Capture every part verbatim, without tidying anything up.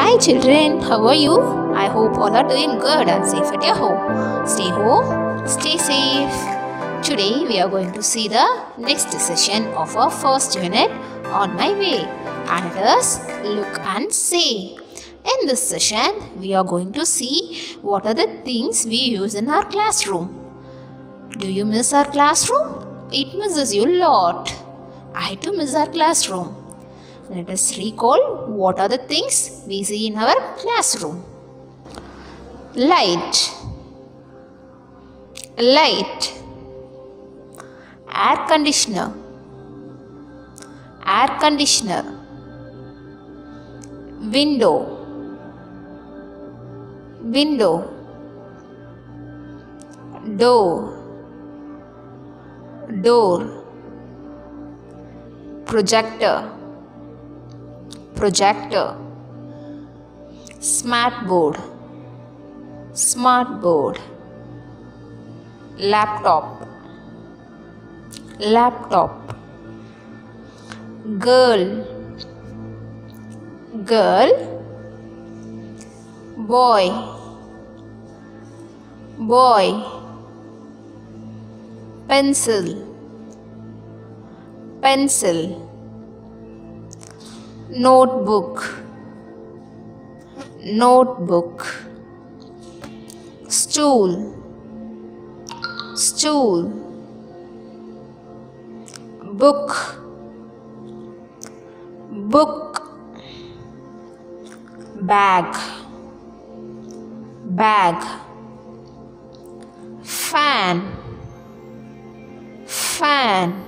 Hi children, how are you? I hope all are doing good and safe at your home. Stay home, stay safe. Today we are going to see the next session of our first unit, On My Way, and it is Look and Say. In this session, we are going to see what are the things we use in our classroom. Do you miss our classroom? It misses you a lot. I too miss our classroom. Let us recall what are the things we see in our classroom. Light, light, air conditioner, air conditioner, window, window, door, door, projector, projector, smart board, smart board, laptop, laptop, girl, girl, boy, boy, pencil, pencil, notebook, notebook, stool, stool, book, book, bag, bag, fan, fan,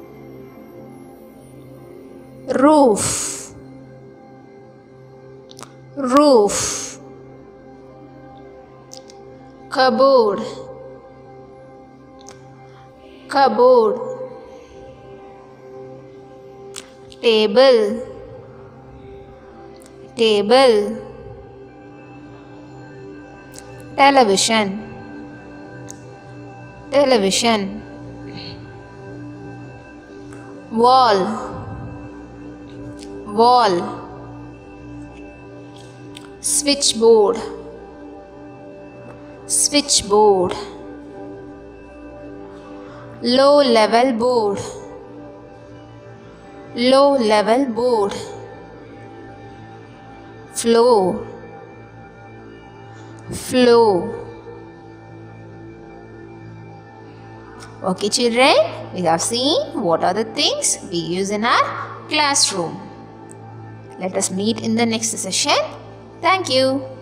roof, roof, cupboard, cupboard, table, table, television, television, wall, wall, switchboard, switchboard, low level board, low level board, floor, floor. Okay children, we have seen what are the things we use in our classroom. Let us meet in the next session. Thank you.